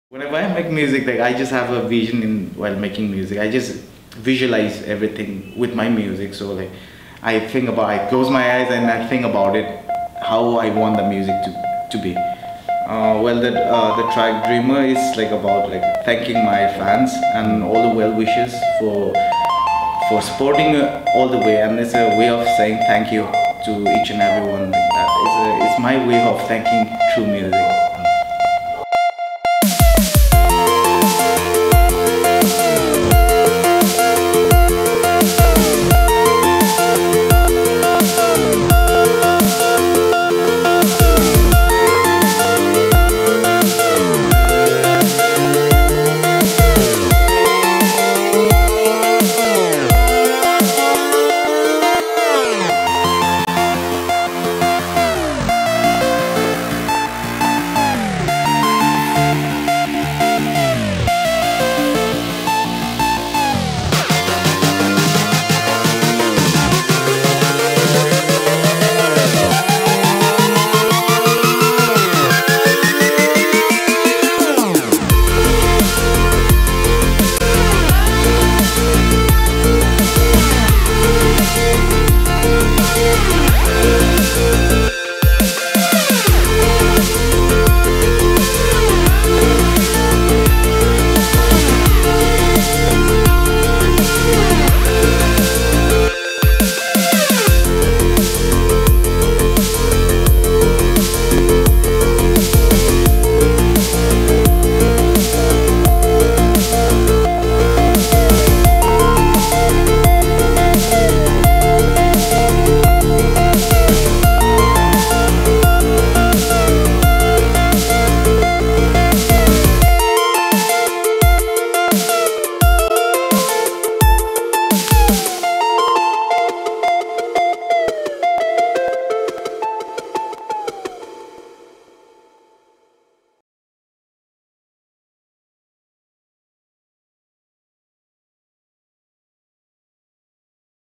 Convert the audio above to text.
Whenever I make music, like I just have a vision in while making music. I just visualize everything with my music. So like I think about, I close my eyes and I think about it, how I want the music to be. The track Dreamer is like about like thanking my fans and all the well wishes for supporting all the way, and it's a way of saying thank you to each and everyone like that. It's my way of thanking through music.